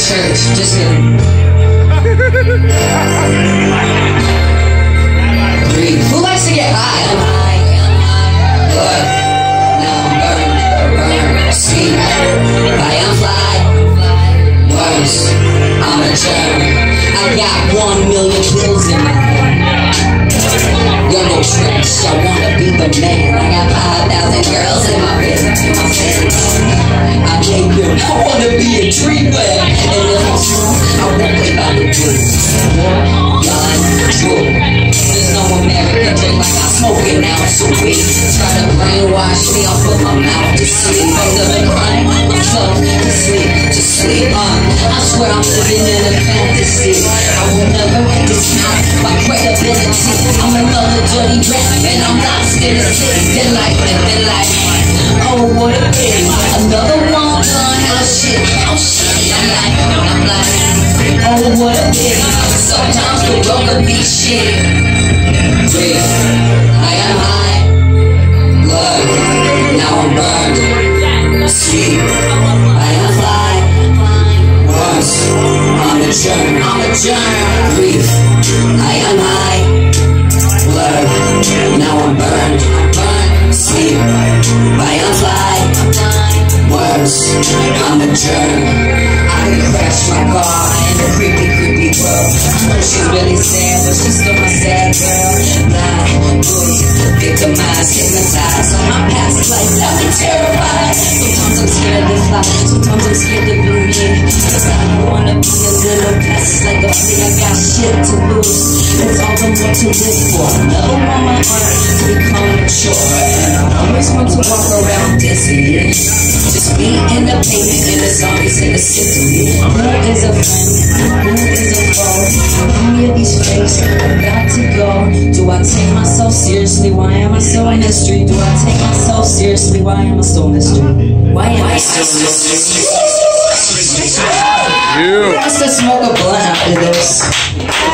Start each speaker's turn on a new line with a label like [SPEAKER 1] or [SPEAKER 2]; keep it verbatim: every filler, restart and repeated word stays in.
[SPEAKER 1] church. Just kidding. Breathe. Who likes to get high? I'm high. Good. Now I'm burned. Burned. Sleep. I am fly. Worse. I'm a germ. I got one million pills in my hand. You're no tricks. I wanna be the man. I got five thousand girls in my bed. I'm saying, I came here. I wanna be a dreamer. And if I'm strong, I won't play by the rules. Gun, true. There's no American drink like I smoke it now. So we try to brainwash me. I'll put my mouth to sleep. Better than crying. Fuck to sleep, to sleep. Uh, I swear I'm living in a fantasy. I will never discount my credibility. I'm another dirty rap, and I'm lost in the city. Then like, then like, oh what a pity. Another one done, how shit, how shit. I'm like, I'm like, oh what a pity. Sometimes the road can be shit. Breathe. I am high. Blood. Now I'm burned. Sleep. I am fly. Once. I'm a germ. I'm a germ. Breathe. I am high. Blood. Now I'm burned. I'm burned. Sleep. I am fly. Worse. I'm a germ. I can crash my car in a creepy, creepy world. I know she's really sad, but she's still my sad girl. Lie, bully, victimized, hypnotized. On my past life, I've been terrified. Sometimes I'm scared to fly, sometimes I'm scared to be me. Cause I don't wanna be a little pest like a flea. I got shit to lose. It's all the more to live for. Another one my heart to become mature. And I always want to walk around dizzy. Just me in the pavement and the zombies in the city. Who is a friend? Who is a foe? How many of these fakes I've got to go? Do I take myself seriously? Why am I so a mystery? Do I take myself seriously? Why am I so a mystery? Why am I so a mystery? Who wants to smoke a blunt after this?